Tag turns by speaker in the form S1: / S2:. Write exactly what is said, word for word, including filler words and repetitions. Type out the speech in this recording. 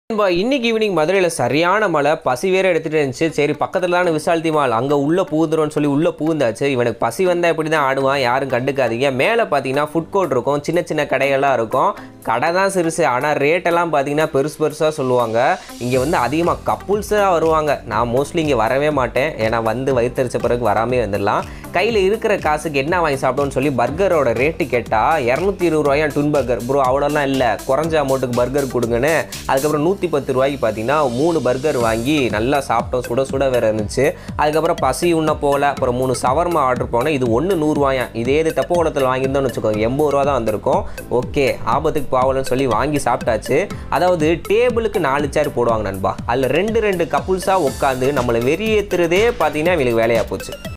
S1: இன்னைக்கு ஈவினிங் மதுரையில் சரியான மழை, பசி வேற எடுத்துட்டு இருந்துச்சு. சரி பக்கத்தில் தானே விஷால் மால், அங்கே உள்ளே பூந்துரும்னு சொல்லி உள்ளே பூந்தாச்சு. இவனுக்கு பசி வந்தால் இப்படி தான் ஆடுவான், யாரும் கண்டுக்காதீங்க. மேலே பார்த்தீங்கன்னா ஃபுட் கோர்ட் இருக்கும், சின்ன சின்ன கடைகள்லாம் இருக்கும். கடை தான் சிறுசு, ஆனால் ரேட்டெல்லாம் பார்த்தீங்கன்னா பெருசு பெருசாக சொல்லுவாங்க. இங்கே வந்து அதிகமாக கப்புள்ஸாக வருவாங்க. நான் மோஸ்ட்லி இங்கே வரவே மாட்டேன், ஏன்னா வந்து வயிற்றுச்ச பிறகு வராமே வந்துடலாம். கையில் இருக்கிற காசுக்கு என்ன வாங்கி சாப்பிட்டோன்னு சொல்லி பர்கரோட ரேட்டு கேட்டால் இரநூத்தி இருபது ரூபாயா டுன் பர்கர். ப்ரோ அவ்வளோலாம் இல்லை, குறைஞ்ச அமௌண்ட்டுக்கு பர்கர் கொடுங்கன்னு. அதுக்கப்புறம் நூற்றி பத்து ரூபாய்க்கு பார்த்தீங்கன்னா மூணு பர்கர் வாங்கி நல்லா சாப்பிட்டோம், சுட சுட வேறு இருந்துச்சு. அதுக்கப்புறம் பசி உண்ண போகல, அப்புறம் மூணு சவர்மா ஆர்டர் போனேன். இது ஒன்று நூறுரூவாயா, இதே இது தப்பு குளத்தில் வாங்கியிருந்தோன்னு வச்சுக்கோங்க, எண்பது ரூபா தான் வந்திருக்கும். ஓகே ஆபத்துக்கு பாவலன்னு சொல்லி வாங்கி சாப்பிட்டாச்சு. அதாவது டேபிளுக்கு நாலு சேர் போடுவாங்க நண்பா, அதில் ரெண்டு ரெண்டு கப்புள்ஸாக உட்காந்து நம்மளை வெறியேற்றுறதே பார்த்தீங்கன்னா இவங்களுக்கு வேலையாக போச்சு.